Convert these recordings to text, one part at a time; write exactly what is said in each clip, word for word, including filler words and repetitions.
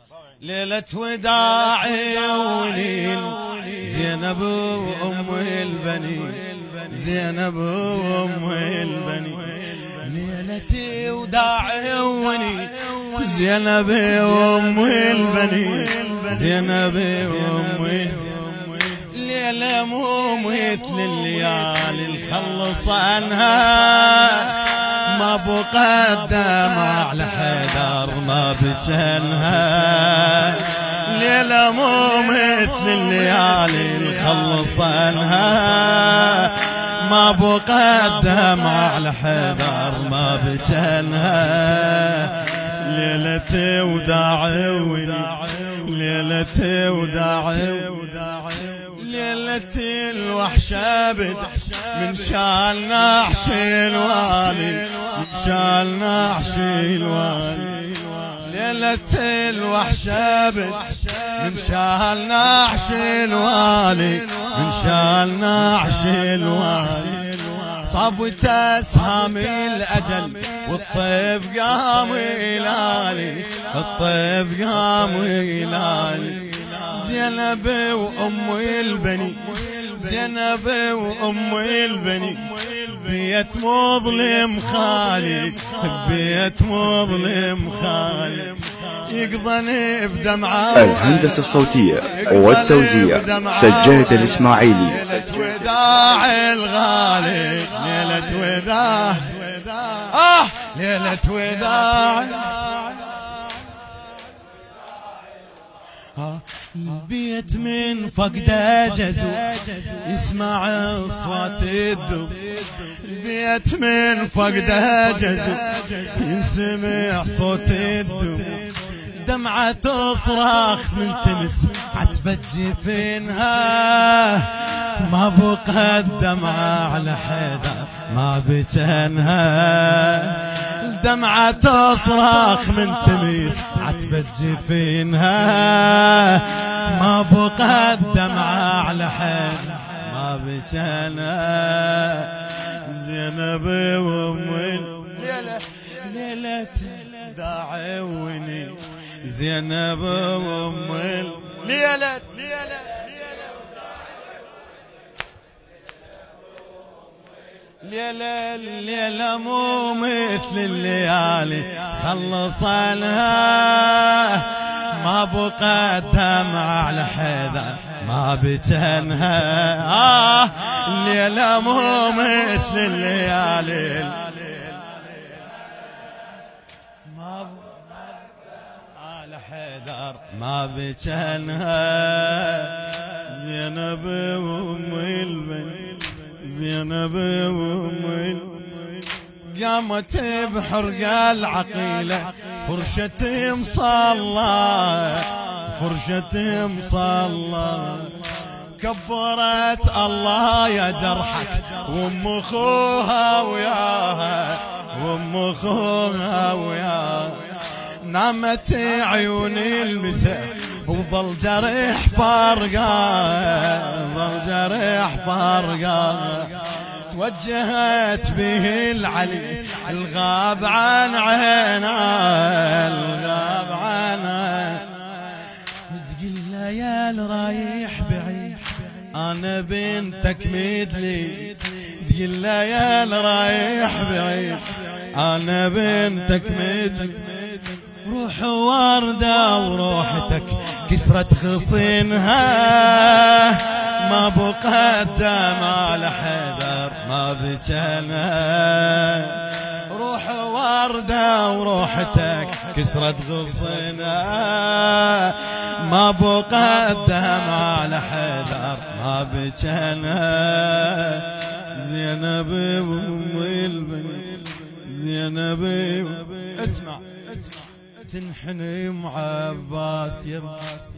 ليلة وداع وليل زينب وأم البنين، زينب وأم البنين، ليلة وداع وليل زينب وأم البنين، زينب وأم البنين، ليلة مو مثل الليالي الخلص عنها، ما بقدم على حيدر ما بجنها، ليلة مو مثل الليالي الخلص عنها، ما بقدم على حيدر ما بجنها، ليلة وداع ولي، ليلة وداع ليلة الوحشة بد من شال نحش الوالي، من شال نحش الوالي، ليلة الوحشة بد من شال نحش الوالي، من شال نحش الوالي، صابت أسهام الأجل والطيف قام يلالي، الطيف قام يلالي، زينب وأم البني، زينب وأم البني، بيت مظلم خالد، بيت مظلم خالد، يقضني بدمعة. الهندسة الصوتية والتوزيع سجاد الإسماعيلي. ليلة وداع الغالي، ليلة وداع، آه ليلة وداع، البيت من فقده جزو يسمع اصوات الدب، البيت من فقده جزو يسمع صوت الدب، دمعة تصرخ من تمس عتبة جفينها، ما بقى الدمعة على حيدر ما بجنها، الدمعة تصرخ من تمس عتبة جفينها، ما بقى الدمعة على حيدر ما بجنها، زينب وأم ليلة ليلة داعوني، زينب وأم ليلة ليلة الليلة مو مثل الليالي خلص عنها، ما بقى دمع على حيدر ما بجنها، آه الليلة مو مثل الليالي ما بقى على حيدر ما بجنها، زينب وأم البنين، زينب وأم قامت بحرق العقيلة فرشة مصلى، فرشة مصلى، كبرت الله يا جرحك وام اخوها وياها، وام اخوها وياها، نامت عيون المساء وظل جرح فرقا، ظل جرح فرقا، توجهت به العلي الغاب عن عينا، الغاب عن عينا، تقول له يا الرايح بعيد انا بنتك مدلي، تقول له يا الرايح بعيد انا بنتك مدلي، روح وردة وروحتك كسرت خصينها، ما بقى الدم على حيدر ما بجنها، روح وردة وروحتك كسرت خصينها، ما بقى الدم على حيدر ما بجنها، زينب وأم البنين، زينب اسمع تنحني مع عباس يا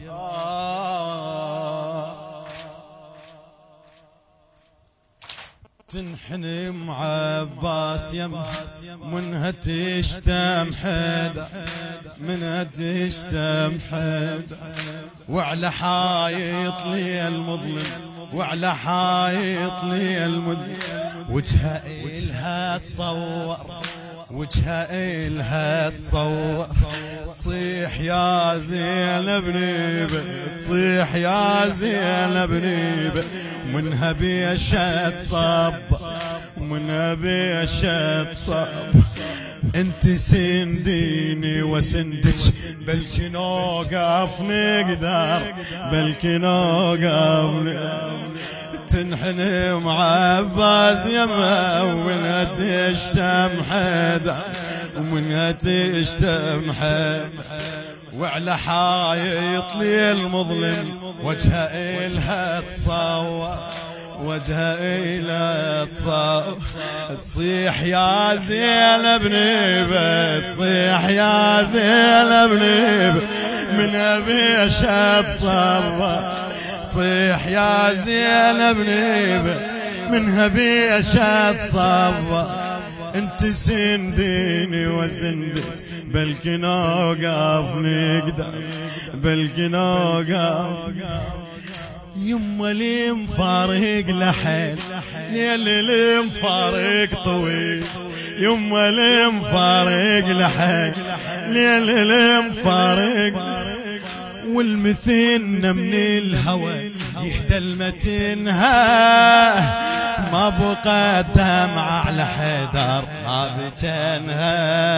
تنحني مع عباس يم منها تشتم حيدر، منها تشتم حيدر، وعلى حايط لي المظلم، وعلى حايط لي المظلم، وجهها إلها تصور وجهها إلها تصور صيح يا زينب نيبة تصيح يا زينب نيبة منها بيشت صب منها بيشت صب انت سنديني وسندك بلكي نوقف نقدر بلكي نوقف نقدر تنحني مع عباس يما ومنها تشتم حدا ومنها تشتم حدا وعلى حايط لي المظلم وجهها إلها تصور وجهها إلها تصور تصيح يا زينب نيبة تصيح يا زينب نيبة منها بيشت صبر صيح يا زينب نيبة منها بيشت صبر انت سنديني وسندك بلكي نوقف نقدر بلكي نوقف يما لي مفارق لحيل ليل لي مفارق طويل يما لي مفارق لحيل ليل لي مفارق والمثن من الهوى يهدى المتنها ما بقى دمع على حيدر ما بجنها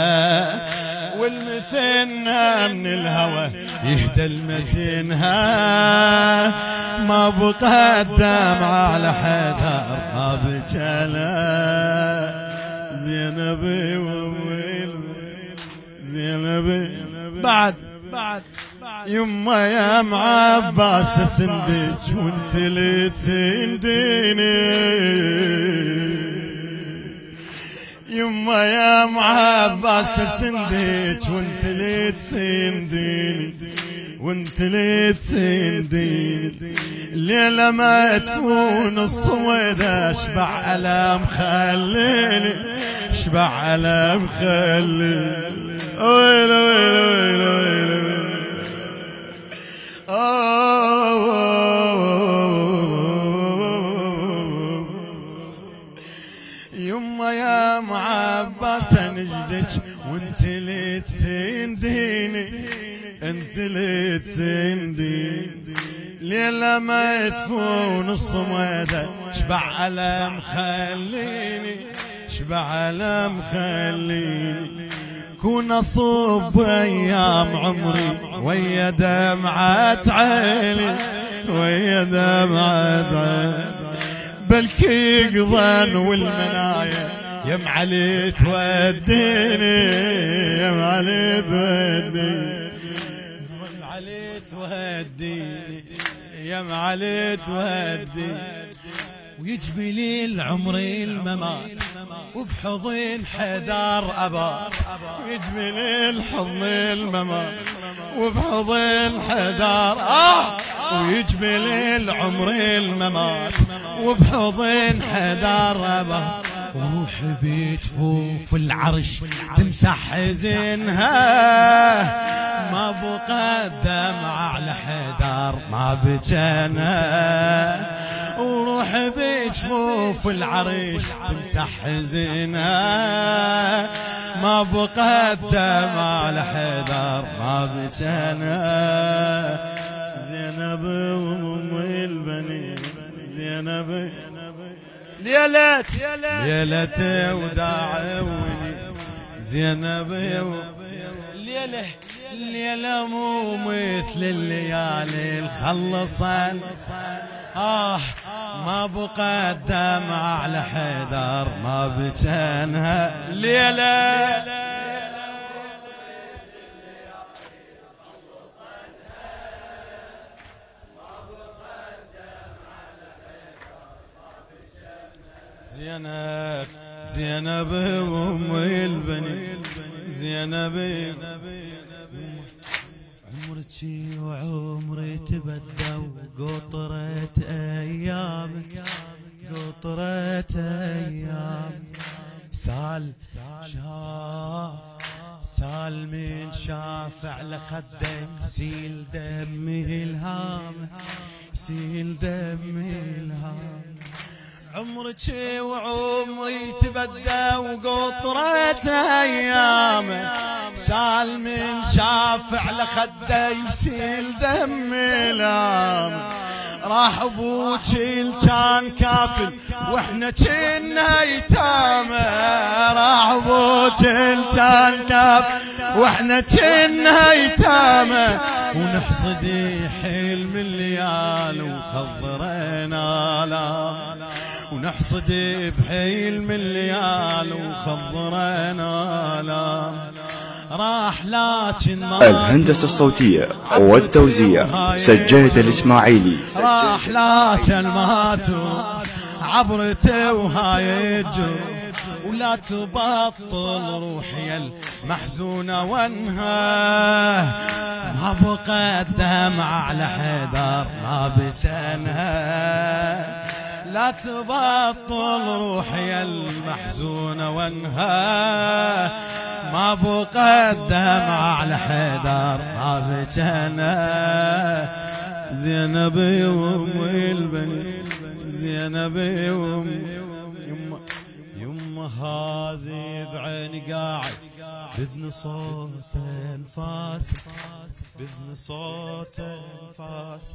والمثن من الهوى يهدى المتنها ما بقى دمع على حيدر ما بجنها زينبي وويل زينبي بعد بعد يما يا معباس سندج وانت اللي تسنديني يما يا معباس سندج وانت اللي تسنديني وانت اللي تسنديني الليلة ما تفون الصويد اشبع ألم خليني اشبع ألم خليني ويل ويل ويل ويل ويل يما يا معباس نجدك وانت اللي تسنديني انت اللي تسنديني ليلة ما تفون الصمودة شبع ألم خليني شبع ألم خليني كون أصب أيام عمري ويا دمعة عيني ويا دمعة عيني بلكي يقضن والمنايا يا معلي توديني يا معلي توديني يا معلي توديني يا معلي توديني ويجبي لي العمر الممات وبحضن حدار أبار ويجبي لي الحضن الممات وبحضن حدار آه ويجبي لي العمر الممات وبحضن حدار أبار روحي بجفوف العرش تمسح حزنها ما بقى دمع على حدار ما بجنها وروحي بجفوف العرش تمسح حزنها ما بقى دمع على حدار ما بجنها زينب وام البنين زينب ليلة ليلة وداعوني زينب ليلة الليلة مو مثل الليالي الخلصان آه ما بقى دمع على حيدر ما بجنها ليلة زينب زينب أم البنين زينب عمرتي وعمري تبدى وقطرة أيامك قطرة أيام سال شاف سال من شاف على خدك سيل دمي الهام سيل دمي الهام عمرك وعمري تبدى وقطرة ايامه، سال من شافع لخده يسيل دم الام. راح ابوك كان كافل واحنا كنا يتامى، راح ابوك كان كافل واحنا كنا يتامى، ونحصد حلم الليال وخضرنا لا، ونحصد بحلم الليال وخضرنا لا. راح لكن ما الهندسة الصوتية والتوزيع سجاد الإسماعيلي. راح لكن ماتوا عبرته وهاي الجو، ولا تبطل روحي المحزونة وانها، ما بقى الدمع على حيدر ما بجنها. لا تبطل روحي المحزونة وانها، ما بقى الدمع على حيدر ما بجنها. زينب يوم البني، زينب يوم يما يما هذه بعيني قاعد بذن صوت انفاس، بذن صوت انفاس.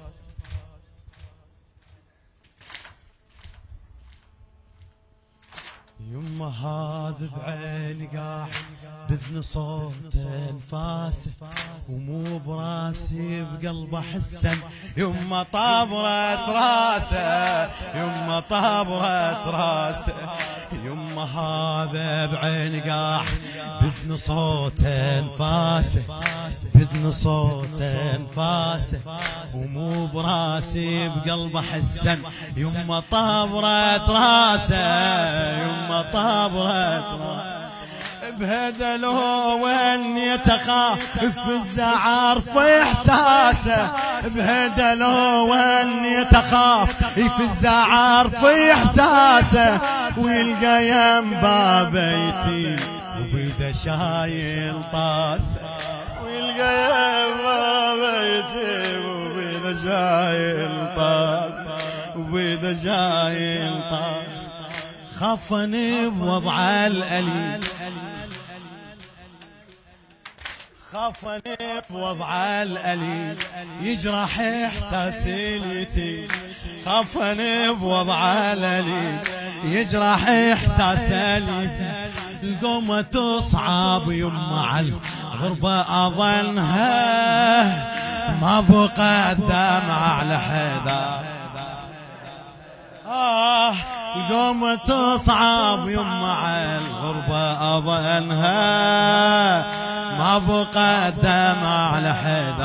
يما هذا بعيني قاعد بذن صوت انفاسه، ومو براسي بقلبه حسن. يما طابرت راسه، يما طابرت راسه. يما هذا بعيني قاعد بذن صوت انفاسه، بذن صوت انفاسه، ومو براسي بقلبه حسن. يما طابرت راسه، يما طابرت راسه. بهدلو وين يتخاف في الزعار في احساسه، بهدلو وين يتخاف في الزعار في احساسه. ويلقى ينبع بيتي وبيده شايل طاسه، ويلقى ينبع بيتي وبيده شايل طاسه، وبيده شايل طاسه. خافني بوضع الأليم، خافني بوضع الأليم يجرح إحساسي اليتيم. خافني بوضع الأليم يجرح إحساسي اليتيم. القومة تصعب يما على الغربة أظنها، ما بقى الدمع على حدا. آه القوم تصعب يما على الغربة أظنها، ما بقى الدمع على حدا.